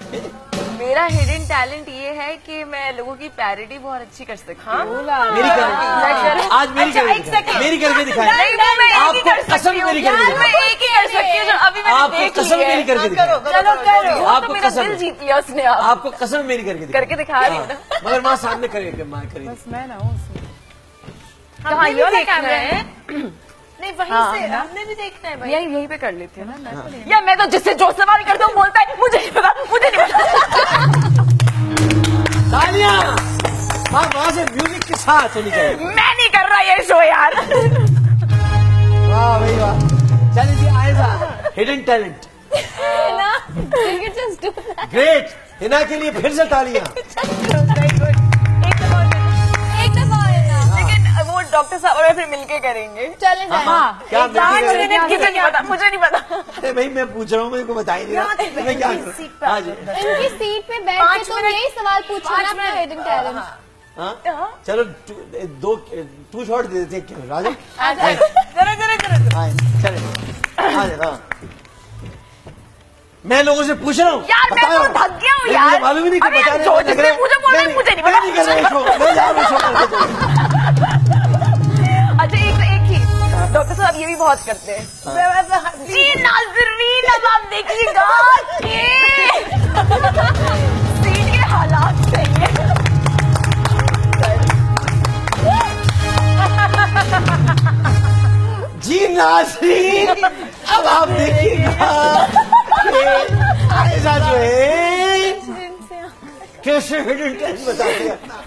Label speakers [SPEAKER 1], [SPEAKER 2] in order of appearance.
[SPEAKER 1] मेरा hidden talent ये है कि मैं लोगों की पैरोडी बहुत अच्छी कर सकती हूँ।
[SPEAKER 2] मेरी करके आज मेरी करके दिखाएं। आपको कसम मेरी करके दिखाएं।
[SPEAKER 1] मैं एक ही कर सकती हूँ जो अभी मैंने
[SPEAKER 2] आपको
[SPEAKER 1] देख
[SPEAKER 2] कसम
[SPEAKER 1] ली है।
[SPEAKER 2] मेरी करके दिखाएं।
[SPEAKER 1] चलो करो।
[SPEAKER 2] आपको
[SPEAKER 1] मेरा
[SPEAKER 2] कसम
[SPEAKER 1] दिल जीत लिया उसने।
[SPEAKER 2] आपको कसम मेरी करके
[SPEAKER 1] दिखा रही हूँ ना।
[SPEAKER 2] मगर माँ सामने करेंगे माँ करेंगे।
[SPEAKER 3] बस मैं ना हूँ उसमें।
[SPEAKER 1] कहाँ ये वाला कैमरा है?
[SPEAKER 3] नहीं वहीं से हमने भी देखना है भाई।
[SPEAKER 1] यहीं पे कर लेती हूँ ना। या मैं तो जिससे जो सवाल करता हूँ बोलता है मुझे नहीं पता, मुझे नहीं पता।
[SPEAKER 2] तालियां माँ वहाँ से म्यूजिक के साथ होनी चाहिए।
[SPEAKER 1] मैं नहीं कर रहा ये शो यार।
[SPEAKER 2] वाह भाई वाह। चलिए जी Ayeza hidden talent. Great. Hina के लिए फिर से तालियां।
[SPEAKER 1] वो डॉक्टर साहब और फिर मिलके करेंगे।
[SPEAKER 3] चले जाए।
[SPEAKER 2] क्या
[SPEAKER 1] मुझे नहीं पता, मुझे नहीं पता।
[SPEAKER 2] अरे भाई मैं पूछ रहा हूँ, मेरे को बता ही नहीं रहा। मैं क्या करूँ? हाँ जी
[SPEAKER 3] इनकी सीट पे बैठ के तुम यही सवाल पूछना ना अपना हिडन टैलेंट।
[SPEAKER 2] हाँ चलो टू शॉट दे देते हैं राजा। चले मैं लोगों से पूछ रहा हूँ
[SPEAKER 1] यार। मैं तो थक गया हूँ यार।
[SPEAKER 2] मालूम ही नहीं कि बता
[SPEAKER 1] जो जिसने मुझे बोला मुझे नहीं पता।
[SPEAKER 2] नहीं कर रहे शो मैं जा रहा हूँ।
[SPEAKER 1] अच्छा एक ही डॉक्टर साहब ये भी बहुत करते हैं। जी नाज़रीन अब आप देखिएगा सीट के हालात सही है।
[SPEAKER 2] जी नाज़रीन अब आप देखिएगा ऐसा जो है कैसे हिडन टैलेंट बताते हैं।